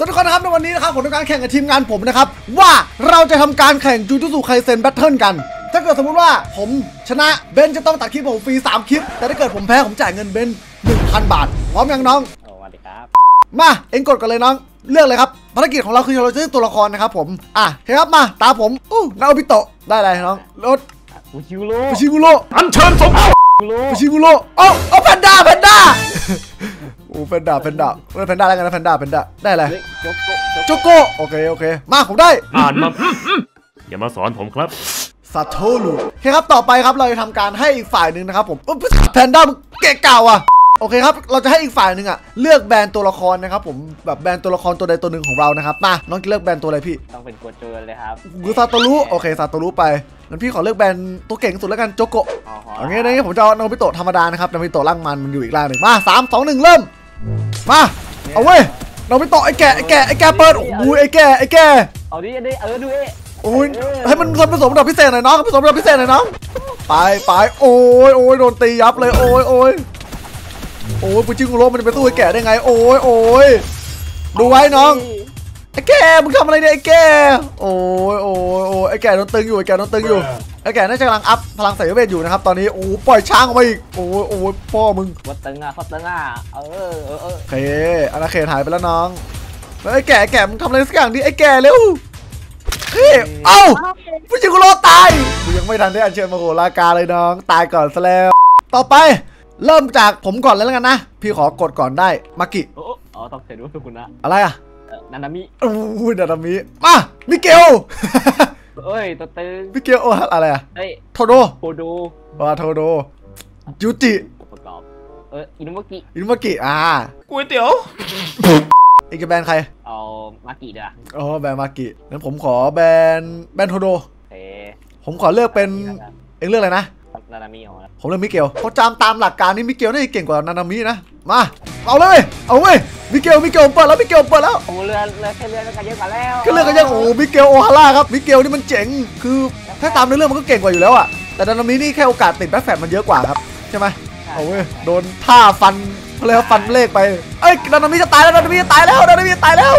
วัสดีทุกคนนะครับในวันนี้นะครับผมทำการแข่งกับทีมงานผมนะครับว่าเราจะทำการแข่งจูจูสุไคเซ็นแบทเทิลกันถ้าเกิดสมมติว่าผมชนะเบนจะต้องตัดคลิปผมฟรี3คลิปแต่ถ้าเกิดผมแพ้ผมจ่ายเงินเบน 1,000 บาทพร้อมยังน้องสวัสดีครับมาเอ็งกดกันเลยน้องเลือกเลยครับภารกิจของเราคือเราจะเลือกตัวละครนะครับผมเฮ้ยครับมาตาผมนาโอบิโตะได้อะไรน้องรถฟูชิโร่อัญเชิญสมบูรณ์ฟูชิกุโร่แพนด้าโอ้แพนด้าแล้วกันนะแพนด้าได้อะไรโจโก้โอเคมาผมได้อ่านมาอย่ามาสอนผมครับซาโทรุโอเคครับต่อไปครับเราจะทำการให้อีกฝ่ายหนึ่งนะครับผมแพนด้ามึงเกะเก่าอ่ะโอเคครับเราจะให้อีกฝ่ายหนึ่งเลือกแบรนด์ตัวละครนะครับผมแบบแบรนด์ตัวละครตัวใดตัวหนึ่งของเรานะครับมาน้องจะเลือกแบรนด์ตัวอะไรพี่ต้องเป็นกัวโจนเลยครับกูซาโตรุโอเคซาโตรุไปงั้นพี่ขอเลือกแบรนด์ตัวเก่งสุดแล้วกันโจโกะอย่างงี้ผมจะเอานาบิโตะธรรมดานะครับนาบิโตะร่างมันอยู่อีกร่างหนึ่งมา3 2 1เริ่มมาเอาเว้ยนาบิโตะไอ้แก่เปิดโอ้ยไอ้แก่เอาดิดูโอ้ยให้มันผสมดอกพิเศษหน่อยน้องผสมดอกพิเศษหน่อยน้องไปโอ้ยโดนตียับเลยโอ้ยปูจิงกุโร่มันจะไปสู้ไอ้แก่ได้ไงโอ้ยดูไว้น้องไอ้แก่มึงทำอะไรเนี่ยไอ้แก่โอ้ยไอ้แก่โดนตึงอยู่ไอ้แก่น่าจะกำลังอัพพลังสายเวทอยู่นะครับตอนนี้โอ้ปล่อยช้างออกมาอีกโอ้ยพ่อมึงวัดตึงเขาตึงโอเคอาณาเขตหายไปแล้วน้องไอ้แก่มึงทำอะไรสักอย่างดิไอ้แก่เร็วเอ้าฟูจิกุโร่ตายกูยังไม่ทันได้อัญเชิญมาโหรากาเลยน้องตายก่อนซะแล้วต่อไปเริ่มจากผมก่อนแล้วกันนะพี่ขอกดก่อนได้มากิต้องเสร็จด้วยคุณนะอะไรนานามินานามิมามิเกลตัวตึงมิเกลอะไรโทโดโทโดยูจิประกอบอินุมากิก๋วยเตี๋ยวอีกแบรนด์ใครเอามากิเด้อแบรนด์มากิงั้นผมขอแบรนด์โทโดผมขอเลือกเป็นเอ็งเลือกอะไรนะนานามิผมเลือกมิเกลเขาจำตามหลักการนี่มิเกลน่าจะเก่งกว่านานามินะมาเอาเลยเอาเว้ยมิเกลเปิดแล้วโอ้เรือแค่เรือก็เยอะกว่าแล้วก็เรือก็ยังมิเกลโอฮาร่าครับมิเกลนี่มันเจ๋งคือถ้าตามในเรื่องมันก็เก่งกว่าอยู่แล้วแต่นานามินี่แค่โอกาสติดแบ็คแฟตมันเยอะกว่าครับใช่ไหมเอาเว้ยโดนท่าฟันเลยฟันเลขไปนานามิจะตายแล้วนานามิตายแล้วไม่ทำเลย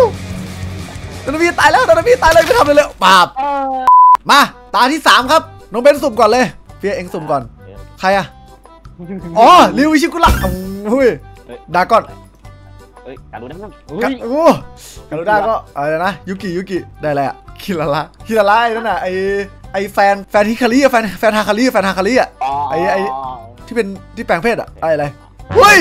ปาบมาตาที่3ครับน้องเบนสุ่มก่อนเลยเฟียเองสุ่มก่อนใครริวอิชิกุระดากอนการูด้าก็อะไรนะยุกิได้อะไรคิราระไอ้นั่นไอ้แฟนฮิคาริแฟนฮาคาริไอ้ที่แปลงเพศอะไรเฮ้ย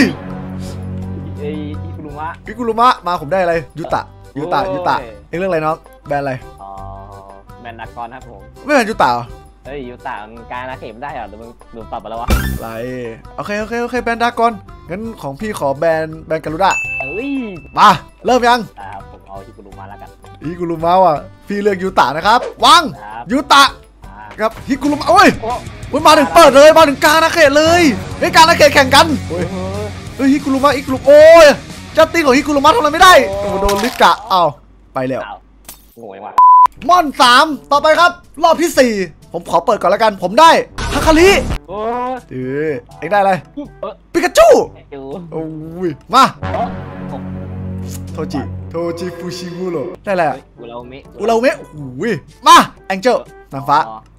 อิกุรุมะมาผมได้อะไรยูตะเอ็งเรื่องอะไรน้องแบรนด์อะไรแบรนด์ดากอนครับผมไม่แบรนด์ยูตะยูตะการอาเข็มได้เหรอหรือมึงดูปรับไปแล้ววะอะไรโอเคแบรนด์ดากอนงั้นของพี่ขอแบรนด์การูด้ามาเริ่มยังครับผมเอาฮิกุรุมะแล้วกันฮิกุรุมะพี่เลือกยูตะนะครับวางยูตะครับฮิกุรุมะมาถึงเปิดเลยมาถึงกลางอาเขตเลยกลางอาเขตแข่งกันฮิกุรุมะเจ้าตีของฮิกุรุมะทำอะไรไม่ได้โดนลิกะไปแล้วงงว่ะม่อน3ต่อไปครับรอบที่4ผมขอเปิดก่อนแล้วกันผมได้ฮาคาริเอ็งได้อะไรปิกาจูโอ้ยมาโทจิฟูชิกุโร่ได้แหละอุราเมะโอ้ยมาแองเจิลนางฟ้า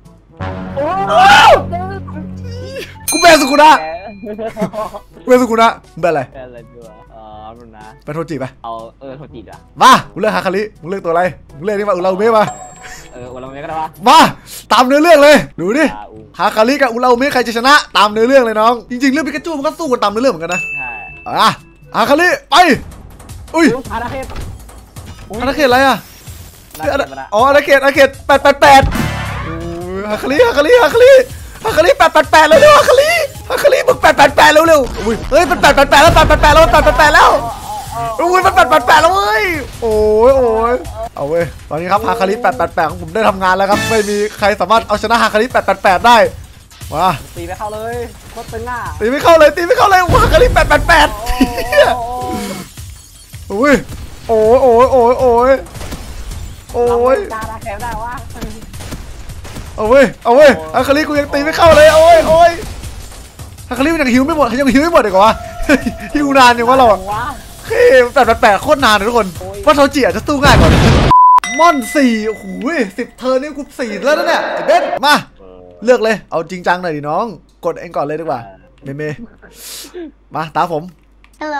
กูเป็นสุกุนะเป็นอะไรเป็นโทจิไปเอาโทจิอ่ะมากูเลือกฮาคาริมึงเลือกตัวอะไรมึงเลือกนี่มาอุราเมะมาอุราเมะก็ได้มาตามเนื้อเรื่องเลยดูดิฮาคาริกับอุราเมะใครจะชนะตามเนื้อเรื่องเลยน้องจริงๆเรื่องปิกาจูมันก็สู้กันตามเนื้อเรื่องเหมือนกันนะใช่ฮาคาริไปอุ้ยอาณาเขตอะไรอาณาเขต888ฮาคาริ888เร็วฮาคาริมึง888เร็วอุ้ยมัน888แล้วอุ้ยมัน888แล้วเว้ยโอ้ยเอาเว้ยตอนนี้ครับฮาคาริ888ของผมได้ทำงานแล้วครับไม่มีใครสามารถเอาชนะฮาคาริ888ได้มาตีไม่เข้าเลยโคตรตึงตีไม่เข้าเลยฮาคาริ888อุ้ยโอ้ยการาแคมได้วะเอาเว้ยฮาคาริกูยังตีไม่เข้าเลยโอ้ยฮาคาริมันยังหิวไม่หมดอีกเหรอวะหิวนานยังวะเรา888โคตรนานเลยทุกคนว่าโทจิอาจจะสู้ง่ายกว่าม่อน4โอ้โห10 เทิร์นนี่กู4แล้วนะเนี่ยไอ้เบนมาเลือกเลยเอาจริงจังหน่อยดิน้องกดเองก่อนเลยดีกว่าเมมาตาผม Hello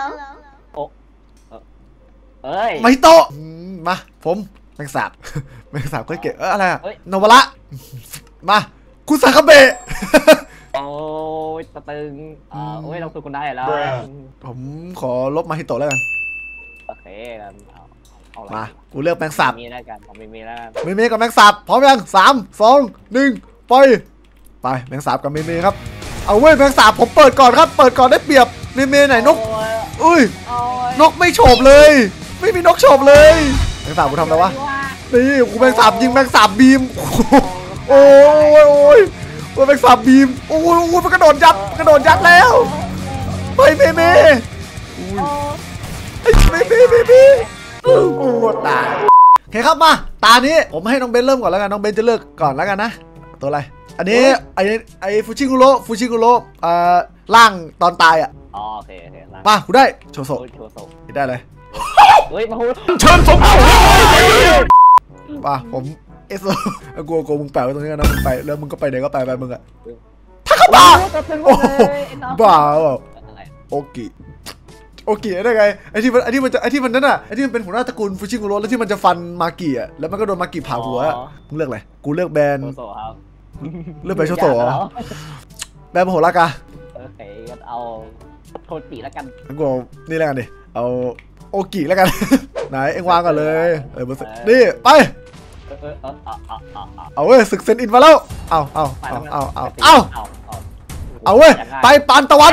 เอ้ยมาฮิโตะมาผมแมงสาบแมงสาบก็เก่งอะไรอะโนวาระมาคุณซาคาเบะโอ้ยสตึงโอ้ยเราสู้คุณได้แล้วผมขอลบมาฮิโตะแล้วกันโอเคกันเอามากูเลือกแมงสาบมีแล้วกันผมมีแล้วกันเมกับแมงสาบพร้อมยัง3 2 1ไปแมงสาบกับเมครับเอาเว้ยแมงสาบผมเปิดก่อนครับเปิดก่อนได้เปรียบเมไหนนกอุ้ยนกไม่โฉบเลยไม่มีนกโฉบเลยแมงสาบกูทำอะไรวะนี่กูแมงสาบยิงแมงสาบบีมโอ้ยแมงสาบบีมโอ้ยมันกระโดดยัดแล้วไปเมโอ้ตายโอเคครับมาตานี้ผมให้น้องเบนเริ่มก่อนแล้วกันน้องเบนจะเลือกก่อนแล้วกันนะตัวอะไรอันนี้ไอ้ฟูชิกุโร่ร่างตอนตายอ่ะโอเคมากูได้โชโซได้เลยเฮ้ยมาพูดเชิญสมบูรณ์ป่ะผมเอสกลัวมึงแปะไว้ตรงนี้นะมึงไปแล้วมึงก็ไปไหนก็ไปมึงอะถ้าเข้ามาโอ้บ้าโอกิได้ไงไอ้ที่มันนั่นน่ะไอ้ที่มันเป็นหัวหน้าตระกูลฟูชิกุโร่แล้วที่มันจะฟันมากิอ่ะแล้วมันก็โดนมากิผ่าหัวมึงเลือกอะไรกูเลือกแบรนด์เลือกแบรนด์โชโซแบรนด์มโหรากาโอเคเอาโทจิแล้วกันกูนี่แล้วกันดิเอาโอกิแล้วกันไหนเอ็งวางก่อนเลยนี่ไปเอาเว้ยศึกเซนอินมาแล้วเอาเว้ยไปปานตะวัน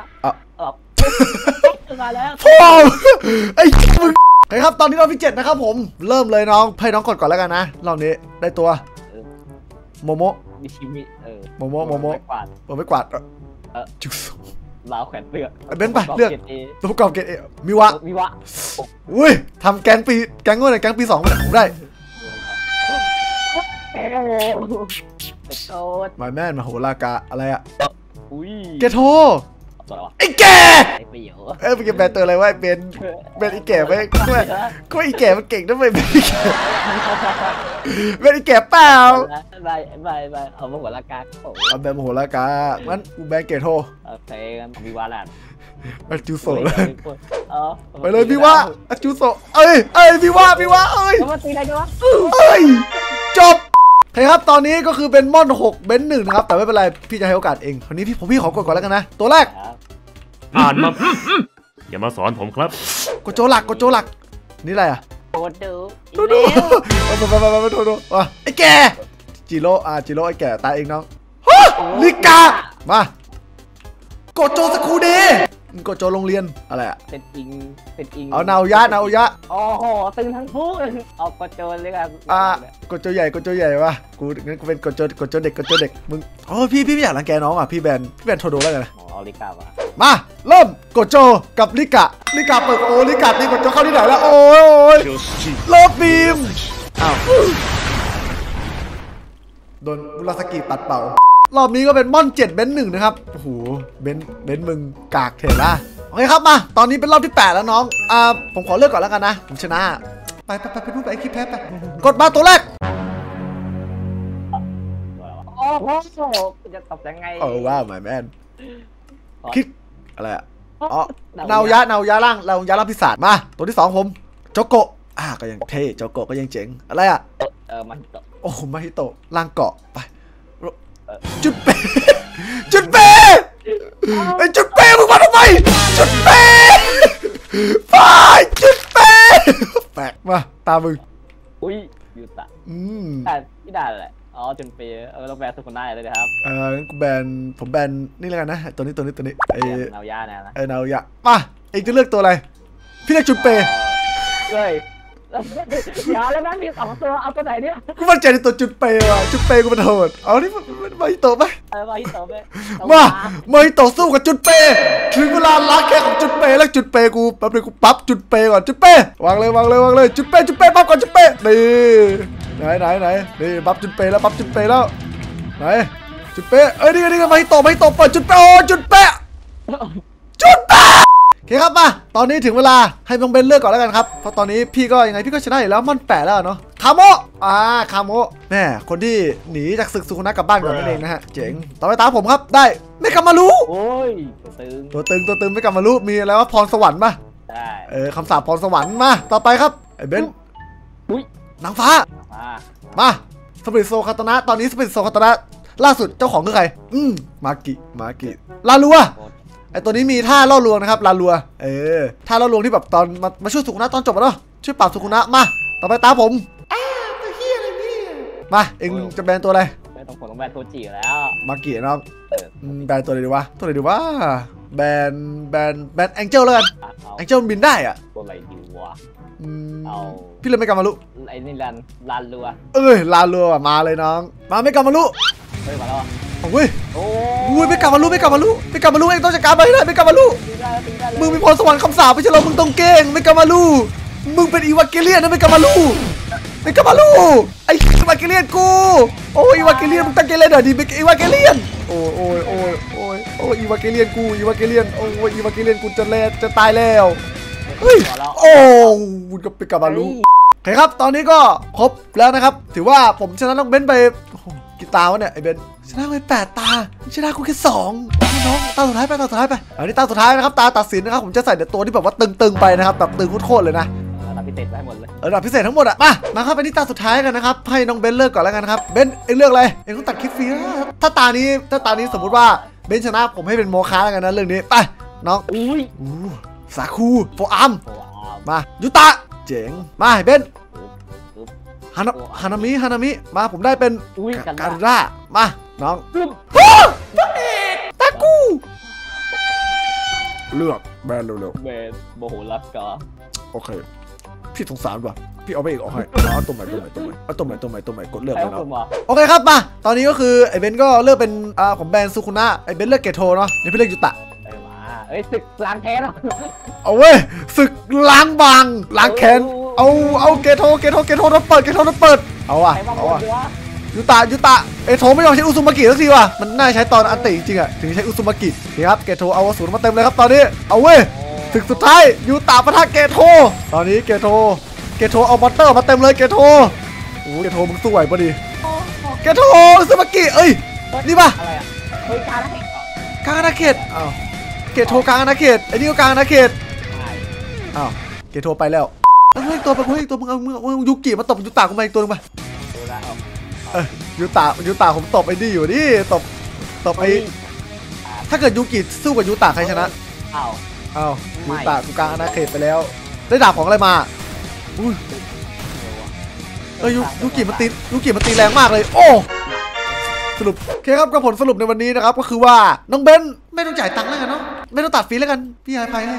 มาแล้วพ่อไอ้มึงโอเคครับตอนนี้รอบที่7นะครับผมเริ่มเลยน้องให้น้องกดก่อนแล้วกันนะรอบนี้ได้ตัวโมโมมิชิมิโมโมไม่กวาดจุกลาวแขวนเสื้อเบนไปเลือกตัวประกอบเกรดมิวะอุ้ยทำแกงปีเมื่อไหร่แกงปี2ผมได้มาแม่มาโหรากาอะไรอะเกโทไอ้แก่ไปเก็บแบตเตอร์อะไรวะเป็นไอ้แก่ไปก็ไอ้แก่มันเก่งนะเป็นไอ้แก่เป็นไอ้แก่เปล่าไม่เอามาหัวรากาเอาแบบหัวรากางั้นกูแบนเกโทโอเคกันมีวาลันจูโซเลยไปเลยพี่ว่าจูโซเอ้ยพี่ว่าเอ้ยจบโอเคครับตอนนี้ก็คือเป็นม่อน6เบน1นะครับแต่ไม่เป็นไรพี่จะให้โอกาสเองคราวนี้พี่ขอกดก่อนแล้วกันนะตัวแรกอ่านมาอย่ามาสอนผมครับกดโจหลักนี่อะไรอ่ะกดดูไปโทษไอ้แกจิโร่ไอ้แก่ตายเองน้องลิกามาโกโจสกูเดโกโจโรงเรียนอะไรอ่ะเป็นอิงเอานาวยะโอ้โหตึงทั้งคู่เอาโกโจเลยกันโกโจใหญ่วะงั้นกูเป็นโกโจเด็กมึงอ๋อพี่ไม่อยากรังแกน้องอ่ะพี่แบนโทโดแล้วกันนะเอาลิกามาเริ่มโกโจกับลิกาเปิดลิกาตีโกโจเข้าที่ไหนแล้วโอ้ยเลิฟบีมอ้าวโดนมุราสกิปัดเป่ารอบนี้ก็เป็นม่อน7เบน1นะครับโอ้โหเบนมึงกากเถอะนะโอเคครับมาตอนนี้เป็นรอบที่8แล้วน้องผมขอเลือกก่อนแล้วกันนะผมชนะไปดูไปคลิปแพ้ไปกดมาตัวแรกโอ้โหจะตบยังไงว้าวmy man คิดอะไรอ่ะอ๋อนาวยะร่างพิศาจมาตัวที่2ผมโจโกะก็ยังเท่โจโกะก็ยังเจ๋งอะไรอ่ะมาฮิโตะโอ้มาฮิโตะร่างเกาะไปจุดเปไอ้จุดเปมึงมาทำไมจุดเปไปจุดเปแปลกมาตามึงอุ้ยยูตะแต่พี่ด่าแหละอ๋อจุดเปเราแบนสุดคนได้เลยนะครับผมแบนนี่แล้วกันนะตัวนี้ไอ้นาวยะนะนาวยะมาเองจะเลือกตัวอะไรพี่เลือกจุดเปเลยอย่าแล้วนะมี2ตัวเอาตัวไหนเนี่ยกูมั่นใจในตัวจุดเปว่ะจุดเปกูมันโหดเอานี่มาฮิโตะไหมมาฮิโตะไหมมาฮิโตะสู้กับจุดเปถึงเวลาล้างแค้นของจุดเปแล้วจุดเปกูแป๊บนึงกูปั๊บจุดเปก่อนจุดเปวางเลยจุดเปปั๊บก่อนจุดเปนี่ไหนนี่ปั๊บจุดเปแล้วไหนจุดเปนี่มาฮิโตะเปิดจุดเปโอ้จุดเปเคครับมาตอนนี้ถึงเวลาให้น้องเบนเลือกก่อนแล้วกันครับเพราะตอนนี้พี่ก็ยังไงพี่ก็ชนะอยู่แล้วมัน8แล้วเนาะคาโมคาโมแม่คนที่หนีจากศึกสุขุนะกลับบ้านก่อนนั่นเองนะฮะเจ๋งต่อไปตามผมครับได้ไม่กลับมารู้โอ้ยตัวตึงตัวตึงไม่กลับมารู้มีอะไรว่าพรสวรรค์ป่ะได้คำสาปพรสวรรค์มาต่อไปครับไอ้เบนอุ้ยนางฟ้า มาสปิริตโซคาตนะตอนนี้สปิริตโซคาตนะล่าสุดเจ้าของคือใครมากิลาลัวไอตัวนี้มีท่าล่อลวงนะครับลาลัวท่าล่อลวงที่แบบตอนมาช่วยสุขุนะตอนจบแล้วเนาะช่วยปราบสุขุนะมาต่อไปตาผมตัวเฮียอะไรเนี่ยมาเอ็งจะแบนตัวอะไรไม่ต้องผลต้องแบนโทจิแล้วมากิน้องแบนตัวไหนดีวะตัวไหนดีวะแบนแองเจิลแล้วกันแองเจิลบินได้อะตัวอะไรดีวะเอาพี่เลยไม่กลับมาลุไอ้นี่ลานรัวลาลัวมาเลยน้องมาไม่กลับมาลุเฮ้ยมาแล้วโอ้ยโอ้อุ้ยไม่กลับมาลุเองต้องจัดการไปเลยไม่กลับมาลุมึงมีพรสวรรค์คำสาปไม่ใช่เรามึงต้องเก่งไม่กลับมาลุมึงเป็นอีวาเกเลียนนะไม่กลับมาลุไอ้อีวาเกเลียนกูโอ้ยอีวาเกเลียนมึงตั้งใจเล่นหน่อยดิอีวาเกเลียนโอ้อีวาเกเลียนกูโอ้ยอีวาเกเลียนกูจะตายแล้วเฮ้ยโอ้มึงก็ไปกลับมาลุโอเคครับตอนนี้ก็ครบแล้วนะครับถือว่าผมชนะน้องเบนไปกี่ตาวะเนี่ยไอ้เบนชนะไป8 ตาชนะกูแค่2น้องตาสุดท้ายไปอันนี้ตาสุดท้ายนะครับตาตัดสินนะครับผมจะใส่แต่ตัวที่แบบว่าตึงๆไปนะครับแบบตึงโคตรเลยนะระดับพิเศษได้หมดเลยระดับพิเศษทั้งหมดอะมาครับไปที่ตาสุดท้ายกันนะครับให้น้องเบนเลิกก่อนแล้วกันครับเบนเอ็งเลือกอะไรเอ็งต้องตัดคลิปฟรีนะถ้าตานี้สมมติว่าเบนชนะผมให้เป็นโมฆะแล้วกันนะเรื่องนี้ไปน้องอุ้ยสาคูโฟอาร์มมายุตะเจ๋งมาเบนฮานามิมาผมได้เป็นการ่ามาน้องตากูเลือกแบนเร็วๆแบนโมโหรักกาโอเคพี่สงสารว่ะพี่เอาไปอีกให้เอาตัวใหม่กดเลือกแล้วโอเคครับมาตอนนี้ก็คือไอ้เบนก็เลือกเป็นผมแบนซูคุนะไอ้เบนเลือกเกโทเนาะนี่พี่เลือกยุตะศึกล้างแค้นเอาเว้ยศึกล้างบางล้างแค้นเอาเกโทต้องเปิดเอาว่ะยุตะโทไม่ยอมใช้อุซุมากิสักทีว่ะมันน่าใช้ตอนอันติจริงๆอ่ะถึงใช้อุซุมากินี่ครับเกโทเอาอสูรมาเต็มเลยครับตอนนี้เอาเว้ยศึกสุดท้ายยุตะปะทะเกโทตอนนี้เกโทเอามอนเตอร์มาเต็มเลยเกโทโอ้เกโทมึงสู้ไหวปะดิเกโทอุซุมากิเอ้ยนี่ป่ะอะไรอ่ะเฮ้ยกลางอาณาเขตอ้าวเกโทกลางอาณาเขตไอ้นี่ก็กลางอาณาเขตอ้าวเกโทไปแล้วเฮ้ยตัวมึงเอายุกิมาตบยุตะกูมาอีกตัวนึงมายุตะผมตบไอ้นี่อยู่ดิตบไอ้ถ้าเกิดยูกิสู้กับยุตะใครชนะอ้าวยุตะกูกลางอาณาเขตไปแล้วได้ดาบของอะไรมาอุ้ยยูกิมันตีแรงมากเลยโอ้สรุปโอเคครับกับผลสรุปในวันนี้นะครับก็คือว่าน้องเบนไม่ต้องจ่ายตังค์แล้วกันเนาะไม่ต้องตัดฟรีแล้วกันพี่ให้ไปให้